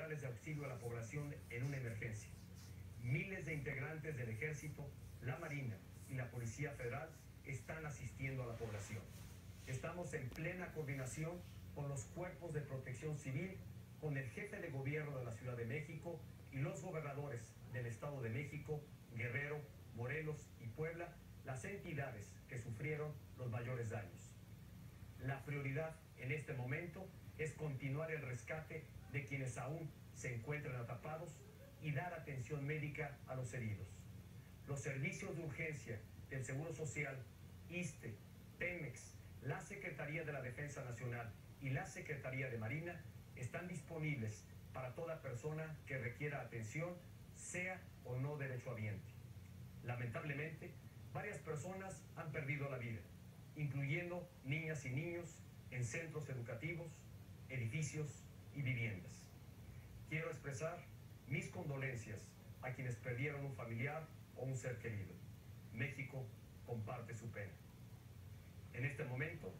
centrales de auxilio a la población en una emergencia. Miles de integrantes del Ejército, la Marina y la Policía Federal están asistiendo a la población. Estamos en plena coordinación con los cuerpos de protección civil, con el jefe de gobierno de la Ciudad de México y los gobernadores del Estado de México, Guerrero, Morelos y Puebla, las entidades que sufrieron los mayores daños. La prioridad en este momento es continuar el rescate de quienes aún se encuentran atrapados y dar atención médica a los heridos. Los servicios de urgencia del Seguro Social, ISSSTE, Pemex, la Secretaría de la Defensa Nacional y la Secretaría de Marina están disponibles para toda persona que requiera atención, sea o no derechohabiente. Lamentablemente, varias personas han perdido la vida, incluyendo niñas y niños en centros educativos, edificios y viviendas. Quiero expresar mis condolencias a quienes perdieron un familiar o un ser querido. México comparte su pena. En este momento,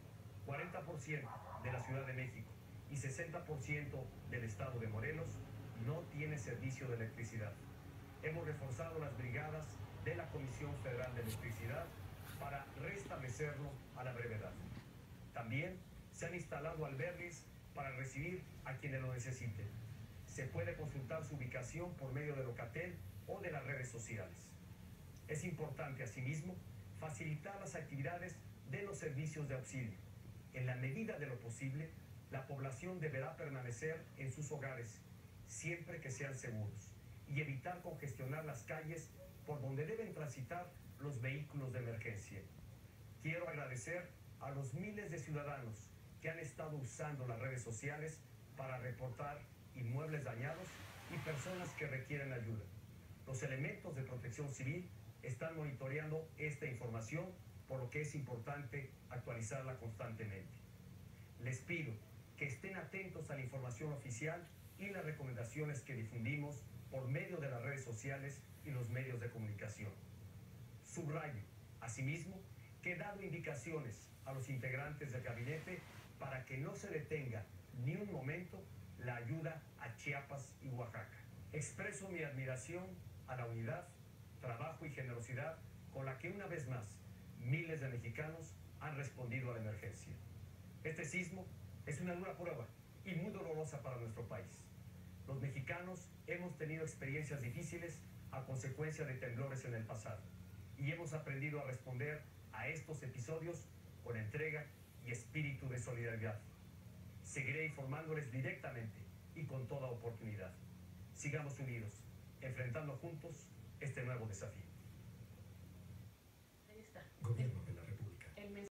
40% de la Ciudad de México y 60% del estado de Morelos no tiene servicio de electricidad. Hemos reforzado las brigadas de la Comisión Federal de Electricidad para restablecerlo a la brevedad. También se han instalado albergues para recibir a quienes lo necesiten. Se puede consultar su ubicación por medio de Locatel o de las redes sociales. Es importante, asimismo, facilitar las actividades de los servicios de auxilio. En la medida de lo posible, la población deberá permanecer en sus hogares, siempre que sean seguros, y evitar congestionar las calles por donde deben transitar los vehículos de emergencia. Quiero agradecer a los miles de ciudadanos que han estado usando las redes sociales para reportar inmuebles dañados y personas que requieren ayuda. Los elementos de protección civil están monitoreando esta información, por lo que es importante actualizarla constantemente. Les pido que estén atentos a la información oficial y las recomendaciones que difundimos por medio de las redes sociales y los medios de comunicación. Subrayo, asimismo, que he dado indicaciones a los integrantes del gabinete para que no se detenga ni un momento la ayuda a Chiapas y Oaxaca. Expreso mi admiración a la unidad, trabajo y generosidad con la que una vez más miles de mexicanos han respondido a la emergencia. Este sismo es una dura prueba y muy dolorosa para nuestro país. Los mexicanos hemos tenido experiencias difíciles a consecuencia de temblores en el pasado y hemos aprendido a responder a estos episodios con entrega y espíritu de solidaridad. Seguiré informándoles directamente y con toda oportunidad. Sigamos unidos, enfrentando juntos este nuevo desafío.